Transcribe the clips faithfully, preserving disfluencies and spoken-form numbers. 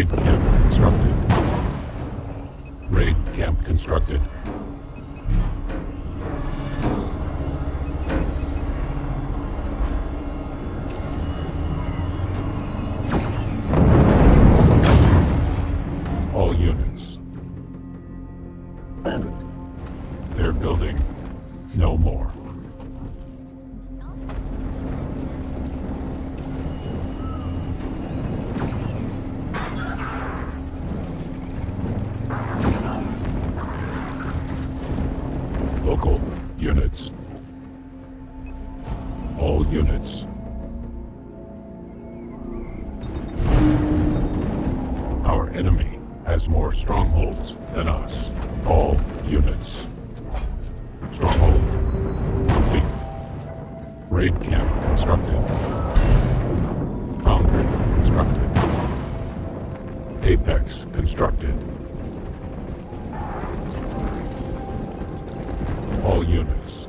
Raid camp constructed. Raid camp constructed. All units. They're building no more. Local units. All units. Our enemy has more strongholds than us. All units. Stronghold complete. Raid camp constructed. Foundry constructed. Apex constructed. All units.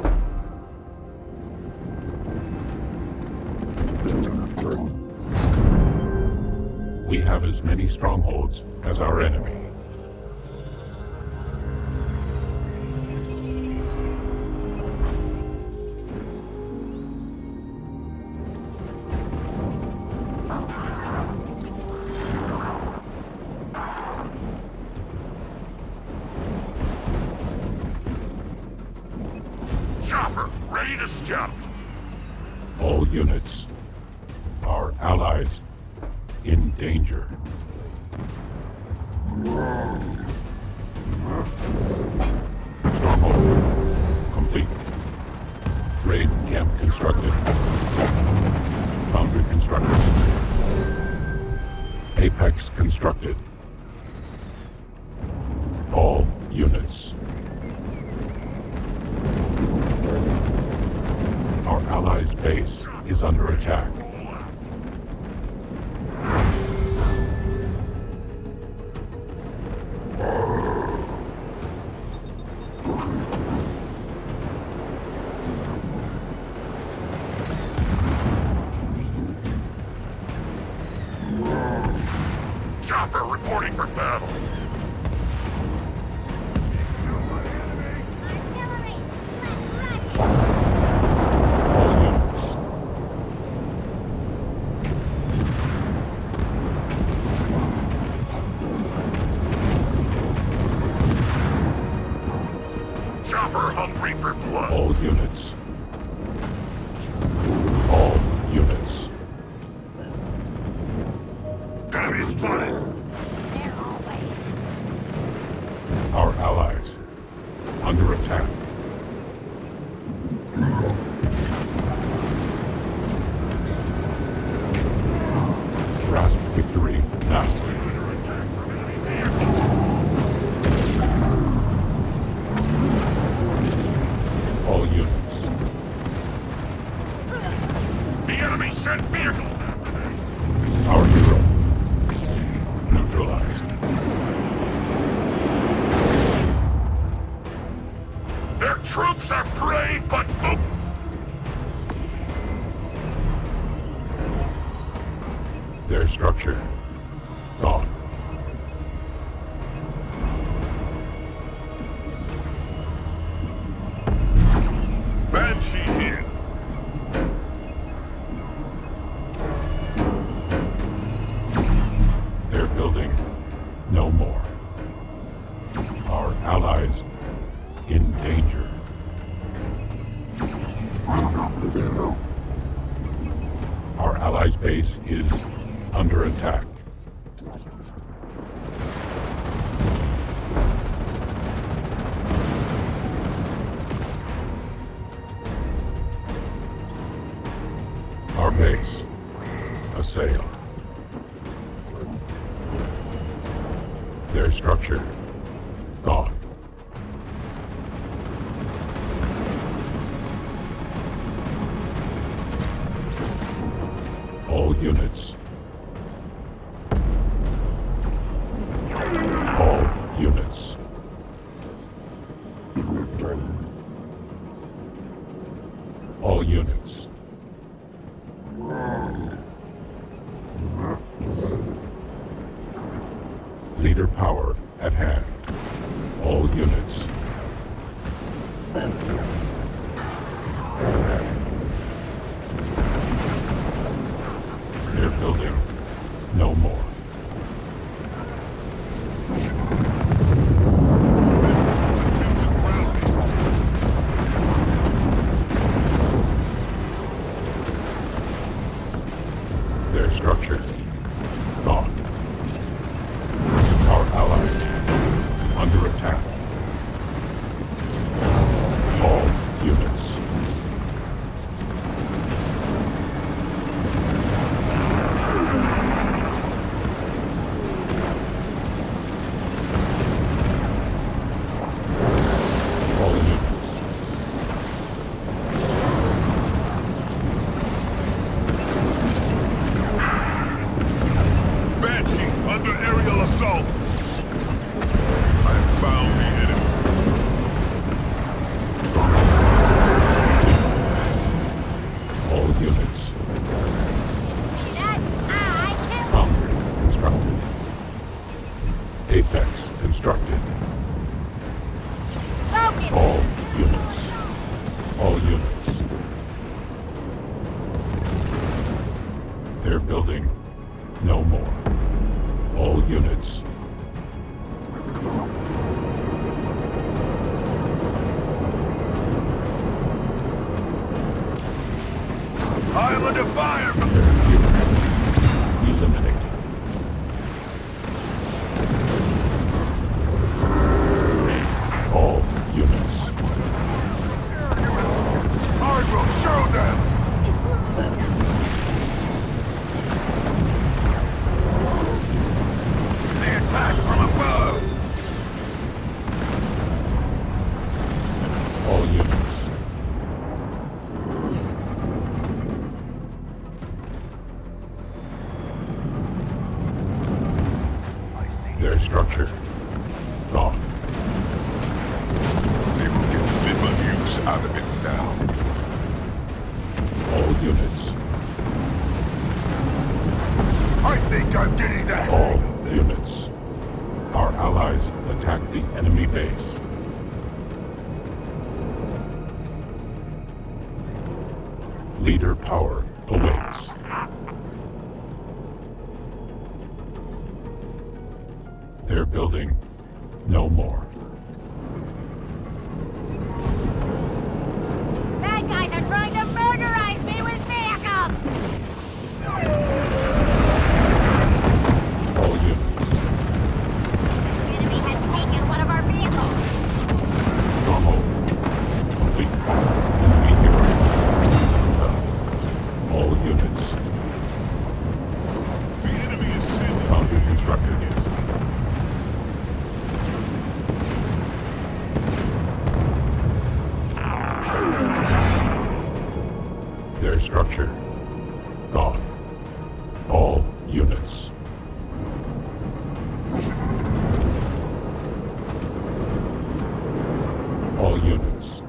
We have as many strongholds as our enemy. Chopper, ready to scout. All units. Our allies in danger. Stronghold complete. Raid camp constructed. Foundry constructed. Apex constructed. All units. Our allies' base is under attack. Chopper reporting for battle. All units. Chopper hungry for blood. All units. All units. Enemy spotted. Our allies under attack. Grasp victory now. All units. The enemy sent vehicles after them. Our hero neutralized. Their troops are brave, but fool. Their structure gone. Banshee here. They're building no more. Our allies in danger. Our allies' base is under attack. Our base assailed. Their structure gone. All units. All units. All units. Leader power at hand. All units. They're building no more. Their structure gone. Our allies under attack. All units. All units. Banshee under aerial assault. I found the enemy. All units. Foundry constructed. Apex constructed. All units. All units. They're building no more. All units. I'm under fire from Their units. Eliminate. All units. I will show them. They attack from above. All units. Their structure gone. They will get little use out of it now. All units. I think I'm getting the hang All of this. units. Our allies attack the enemy base. Leader power awaits. They're building no more. Bad guys are trying to murderize me with vehicles! All units. The enemy has taken one of our vehicles! Stronghold. Complete. Enemy hero. All units. The enemy is sending. Foundry constructed. Their structure gone. All units. All units.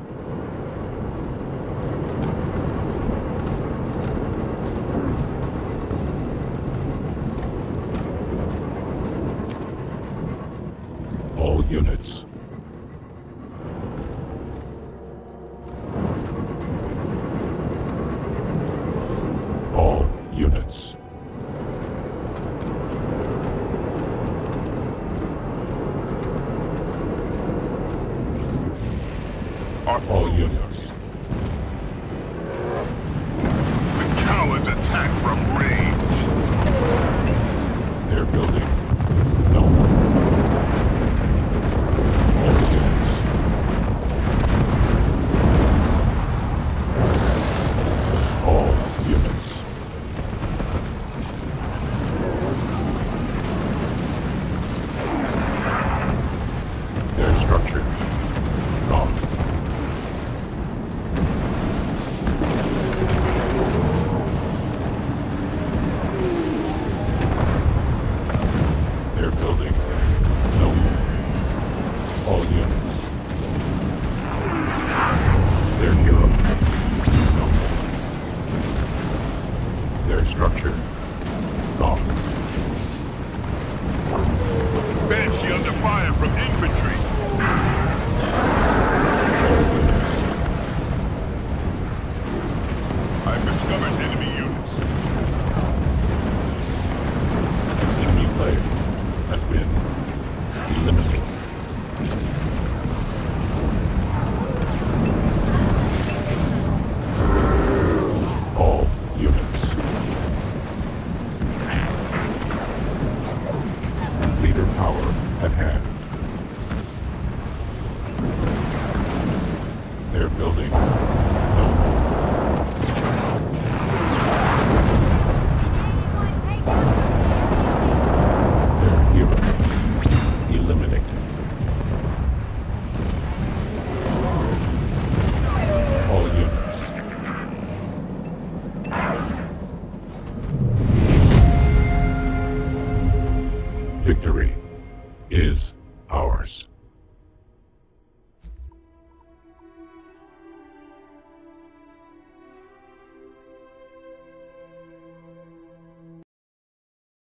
All units. All units. All units. The cowards attack from range. They're building no more. All units. All units. Their structure gone. Building. No. Their hero. Eliminated. All units. Victory is ours.